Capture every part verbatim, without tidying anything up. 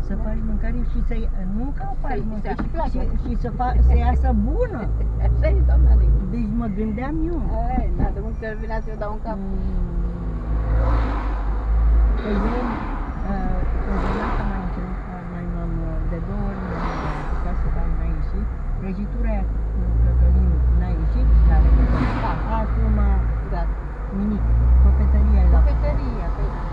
Să faci mâncare și să nu ca faci mâncare, și, și, și să, fa, să iasă bună. Așa e, doamna Nicu. Deci mă gândeam eu. Ai, da, de multe ori vine să-i dau un cap. Că eu, coordonata mai întâlnit, mai m-am de două ori m-am apucat să dau, n-a ieșit. Prăjitura aia cu Cătălin n-a ieșit, dar Da. acum Da. nimic. Cofetăria e la Cofetăria, păi da.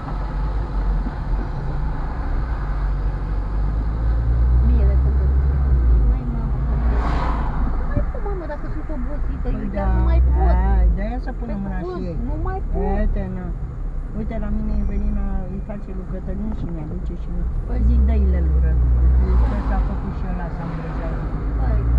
Mie de când mai mamă, nu mai pot, mamă, dacă sunt obosită, eu chiar nu mai pot. Ai, de-aia să punem mâna și ei. Nu mai pot. Uite, na. Uite, la mine Evelina îi face lui Cătălin și mi-aduce și mi Păi. zic, dă-i-le lui Rădu. Deci ăsta a făcut și ăla să-mi Păi,